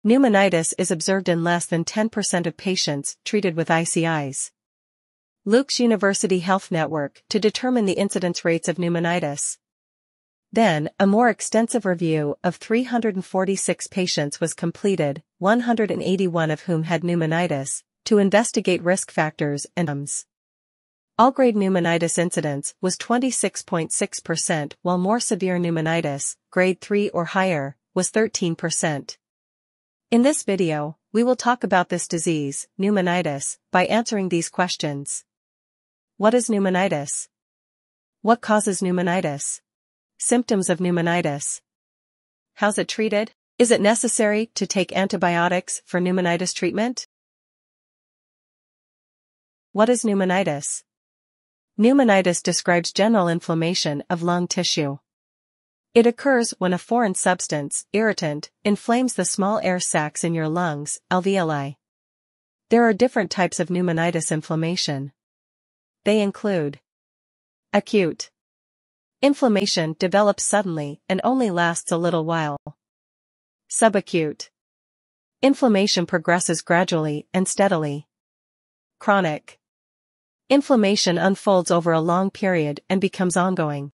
Pneumonitis is observed in less than 10% of patients treated with ICIs. Luke's University Health Network to determine the incidence rates of pneumonitis. Then, a more extensive review of 346 patients was completed, 181 of whom had pneumonitis, to investigate risk factors and germs. All-grade pneumonitis incidence was 26.6%, while more severe pneumonitis, grade 3 or higher, was 13%. In this video, we will talk about this disease, pneumonitis, by answering these questions. What is pneumonitis? What causes pneumonitis? Symptoms of pneumonitis. How's it treated? Is it necessary to take antibiotics for pneumonitis treatment? What is pneumonitis? Pneumonitis describes general inflammation of lung tissue. It occurs when a foreign substance, irritant, inflames the small air sacs in your lungs, alveoli. There are different types of pneumonitis inflammation. They include acute. Inflammation develops suddenly and only lasts a little while. Subacute. Inflammation progresses gradually and steadily. Chronic. Inflammation unfolds over a long period and becomes ongoing.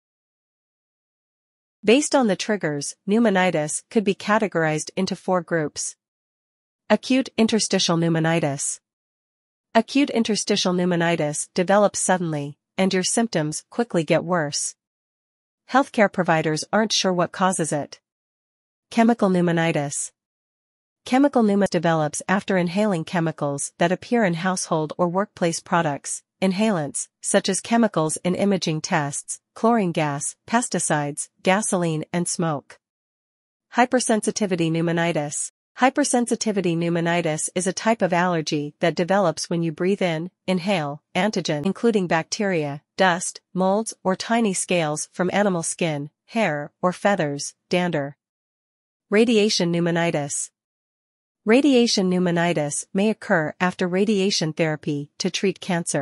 Based on the triggers, pneumonitis could be categorized into 4 groups. Acute interstitial pneumonitis. Acute interstitial pneumonitis develops suddenly, and your symptoms quickly get worse. Healthcare providers aren't sure what causes it. Chemical pneumonitis. Chemical pneumonitis develops after inhaling chemicals that appear in household or workplace products, inhalants, such as chemicals in imaging tests, chlorine gas, pesticides, gasoline and smoke. Hypersensitivity pneumonitis. Hypersensitivity pneumonitis is a type of allergy that develops when you breathe in, inhale, antigen including bacteria, dust, molds or tiny scales from animal skin, hair or feathers, dander. Radiation pneumonitis. Radiation pneumonitis may occur after radiation therapy to treat cancer.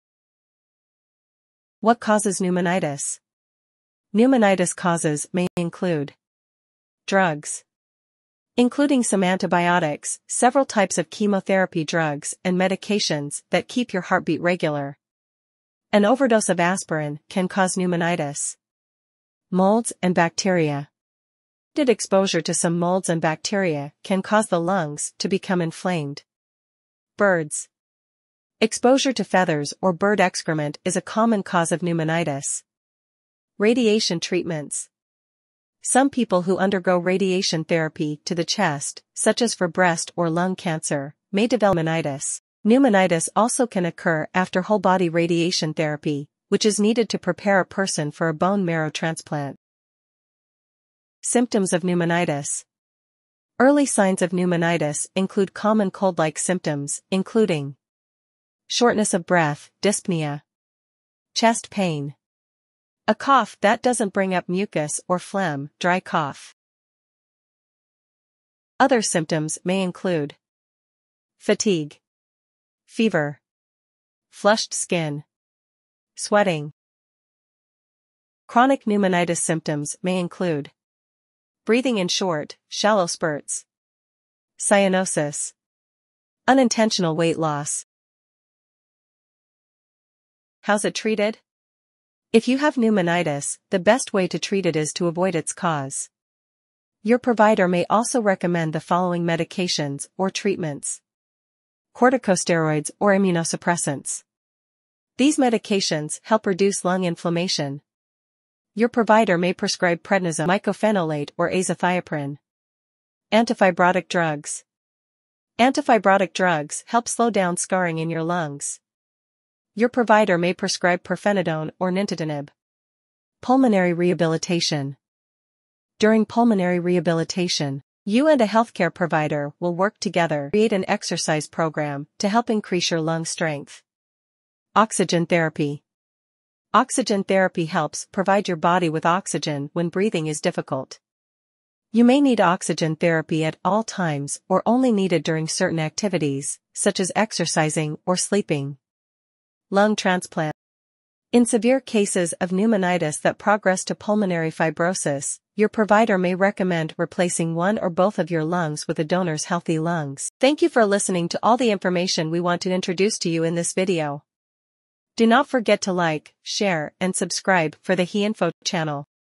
What causes pneumonitis? Pneumonitis causes may include drugs, including some antibiotics, several types of chemotherapy drugs and medications that keep your heartbeat regular. An overdose of aspirin can cause pneumonitis. Molds and bacteria. Exposure to some molds and bacteria can cause the lungs to become inflamed. Birds. Exposure to feathers or bird excrement is a common cause of pneumonitis. Radiation treatments. Some people who undergo radiation therapy to the chest, such as for breast or lung cancer, may develop pneumonitis. Pneumonitis also can occur after whole-body radiation therapy, which is needed to prepare a person for a bone marrow transplant. Symptoms of pneumonitis. Early signs of pneumonitis include common cold-like symptoms, including shortness of breath, dyspnea, chest pain, a cough that doesn't bring up mucus or phlegm, dry cough. Other symptoms may include fatigue, fever, flushed skin, sweating. Chronic pneumonitis symptoms may include breathing in short, shallow spurts, cyanosis, unintentional weight loss. How's it treated? If you have pneumonitis, the best way to treat it is to avoid its cause. Your provider may also recommend the following medications or treatments: corticosteroids or immunosuppressants. These medications help reduce lung inflammation. Your provider may prescribe prednisone, mycophenolate or azathioprine. Antifibrotic drugs. Antifibrotic drugs help slow down scarring in your lungs. Your provider may prescribe pirfenidone or nintedanib. Pulmonary rehabilitation. During pulmonary rehabilitation, you and a healthcare provider will work together to create an exercise program to help increase your lung strength. Oxygen therapy. Oxygen therapy helps provide your body with oxygen when breathing is difficult. You may need oxygen therapy at all times or only need it during certain activities, such as exercising or sleeping. Lung transplant. In severe cases of pneumonitis that progress to pulmonary fibrosis, Your provider may recommend replacing one or both of your lungs with a donor's healthy lungs. Thank you for listening to all the information we want to introduce to you in this video. Do not forget to like, share, and subscribe for the HeInfo channel.